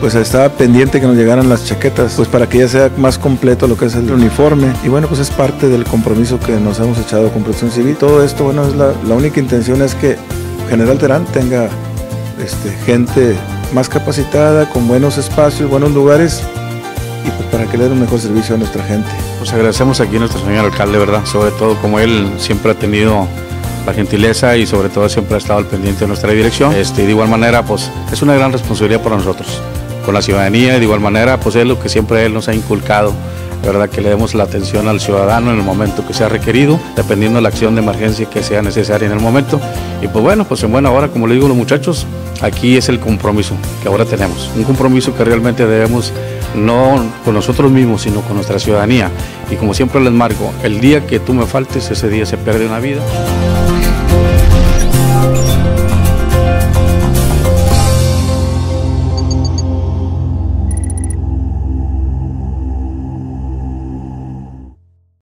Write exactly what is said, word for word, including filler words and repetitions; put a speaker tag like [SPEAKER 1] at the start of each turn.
[SPEAKER 1] pues estaba pendiente que nos llegaran las chaquetas, pues para que ya sea más completo lo que es el uniforme. Y bueno, pues es parte del compromiso que nos hemos echado con Protección Civil. Todo esto, bueno, es la, la única intención es que General Terán tenga este, gente más capacitada, con buenos espacios, buenos lugares, y pues para que le den un mejor servicio a nuestra gente.
[SPEAKER 2] Pues agradecemos aquí a nuestro señor alcalde, ¿verdad? Sobre todo como él siempre ha tenido la gentileza y sobre todo siempre ha estado al pendiente de nuestra dirección. Este, de igual manera, pues es una gran responsabilidad para nosotros, con la ciudadanía, y de igual manera, pues es lo que siempre él nos ha inculcado, ¿verdad? Que le demos la atención al ciudadano en el momento que sea requerido, dependiendo de la acción de emergencia que sea necesaria en el momento. Y pues bueno, pues en buena hora, como le digo a los muchachos, aquí es el compromiso que ahora tenemos, un compromiso que realmente debemos, no con nosotros mismos, sino con nuestra ciudadanía. Y como siempre les marco, el día que tú me faltes, ese día se pierde una vida.